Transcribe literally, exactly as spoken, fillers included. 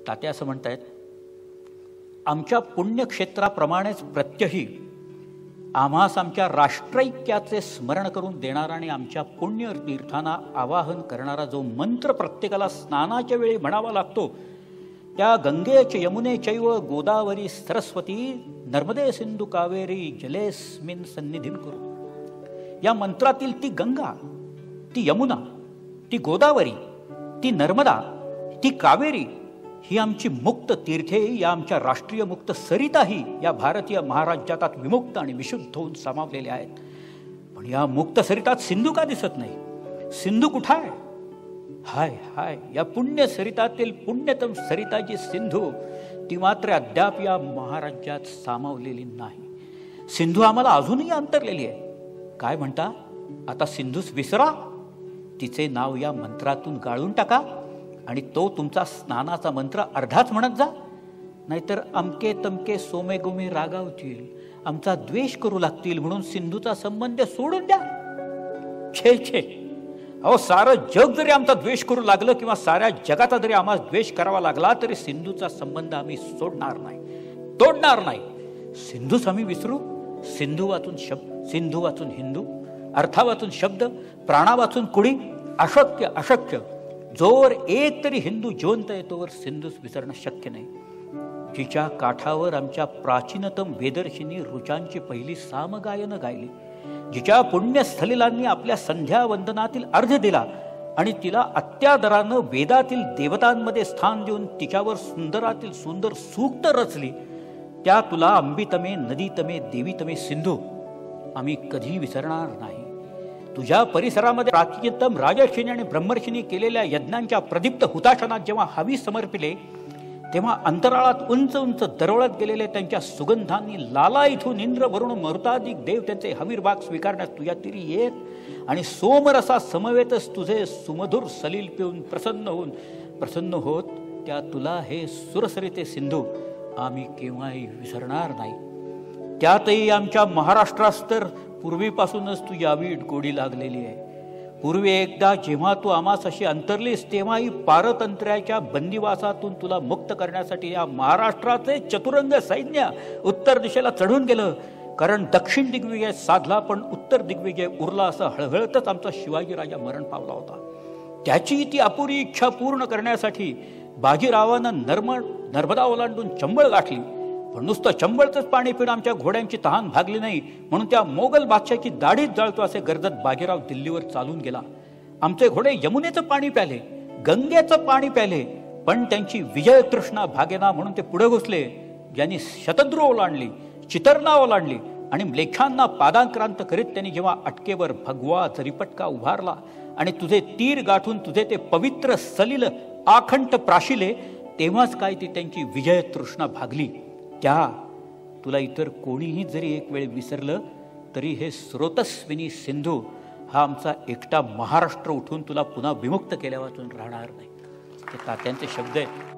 तात्या असं म्हणतायत, आमच्या पुण्यक्षेत्राप्रमाणेच प्रत्यही आम्हास आमच्या राष्ट्रैक्याचे स्मरण करून देणारा आणि आमच्या पुण्यतीर्थांना आवाहन करणारा जो मंत्र प्रत्येकाला स्नानाच्या वेळी म्हणावा लागतो, त्या गंगेच यमुने चैव गोदावरी सरस्वती नर्मदे सिंधू कावेरी जलेस्मिन सन्निधीन करू। या मंत्रातील ती गंगा, ती यमुना, ती गोदावरी, ती नर्मदा, ती कावेरी ही आमची मुक्त तीर्थे, या आमच्या राष्ट्रीय मुक्त सरिताही या भारतीय महाराज्यात विमुक्त आणि विशुद्ध होऊन सामावलेल्या आहेत। पण या मुक्त सरितात सिंधू का दिसत नाही? सिंधू कुठं आहे? हाय हाय, या पुण्य सरितातील पुण्यतम सरिता जी सिंधू, ती मात्र अद्याप या महाराज्यात सामावलेली नाही। सिंधू आम्हाला अजूनही अंतरलेली आहे। काय म्हणता? आता सिंधूस विसरा, तिचे नाव या मंत्रातून गाळून टाका आणि तो तुमचा स्नानाचा मंत्र अर्धाच म्हणत जा, नाहीतर अमके तमके सोमे गोमे रागावतील, आमचा द्वेष करू लागतील म्हणून सिंधूचा संबंध सोडून द्या। छे छे, अहो सारं जग जरी आमचा द्वेष करू लागलं किंवा साऱ्या जगाचा जरी आम्हाला द्वेष करावा लागला तरी सिंधूचा संबंध आम्ही सोडणार नाही, तोडणार नाही। सिंधूस आम्ही विसरू? सिंधू वाचून शब्द, सिंधू वाचून हिंदू, अर्था वाचून शब्द, प्राणा वाचून कुडी, अशक्य अशक्य। जोवर एक तरी हिंदू जिवंत आहे तोवर सिंधूस विसरणं शक्य नाही। जिच्या काठावर आमच्या प्राचीनतम वेदर्शिनी ऋचांची पहिली सामगायनं गायली, जिच्या पुण्यस्थलिलांनी आपल्या संध्या वंदनातील अर्ध दिला आणि तिला अत्यादरानं वेदातील देवतांमध्ये स्थान देऊन तिच्यावर सुंदरातील सुंदर सूक्त रचली, त्या तुला अंबितमे नदीतमे देवीतमे सिंधू आम्ही कधी विसरणार नाही। तुझ्या परिसरामध्ये प्राचीनतम राजर्षींनी आणि ब्रह्मर्षींनी केलेल्या यज्ञांच्या प्रदीप्त हुताशनात जेव्हा हवी समर्पिले, तेव्हा अंतराळात उंच उंच दरवळत गेलेले त्यांच्या सुगंधांनी लाला इथून इंद्र वरुण मरुताधिक देव त्यांचे हवीरभाग स्वीकारण्यास तुझ्या तिरी येत आणि सोमरसा समवेतच तुझे सुमधुर सलील पिऊन प्रसन्न होऊन प्रसन्न होत, त्या तुला हे सुरसरिते सिंधू आम्ही केव्हाही विसरणार नाही। त्यातही आमच्या महाराष्ट्रास तर पूर्वीपासूनच तू यावीट गोडी लागलेली आहे। पूर्वी एकदा जेव्हा तू आम्हास अशी अंतरलीस, तेव्हाही पारतंत्र्याच्या बंदिवासातून तुला मुक्त करण्यासाठी या महाराष्ट्राचे चतुरंग सैन्य उत्तर दिशेला चढून गेलं, कारण दक्षिण दिग्विजय साधला पण उत्तर दिग्विजय उरला असं हळहळतच आमचा शिवाजी राजा मरण पावला होता। त्याची ती अपुरी इच्छा पूर्ण करण्यासाठी बाजीरावानं नर्म नर्मदा ओलांडून चंबळ गाठली, पण नुसतं चंबळचंच पाणी पिऊन आमच्या घोड्यांची तहान भागली नाही म्हणून त्या मोगल बादशाची दाढीच जळतो असे गरजत बाजीराव दिल्लीवर चालून गेला। आमचे घोडे यमुनेचं पाणी प्याले, गंगेचं पाणी प्याले, पण त्यांची विजय तृष्णा भागेना म्हणून ते पुढे घुसले। ज्यांनी शतद्रू ओलांडली, चितरणा ओलांडली आणि लेखांना पादांक्रांत करीत त्यांनी जेव्हा अटकेवर भगवा जरीपटका उभारला आणि तुझे तीर गाठून तुझे ते पवित्र सलील आखंड प्राशिले, तेव्हाच काय ती त्यांची विजय तृष्णा भागली। त्या तुला इतर कोणीही जरी एक वेळ विसरलं तरी हे स्रोतस्विनी सिंधू हा आमचा एकटा महाराष्ट्र उठून तुला पुन्हा विमुक्त केल्या वाचून राहणार नाही। ते तात्यांचे शब्द आहेत।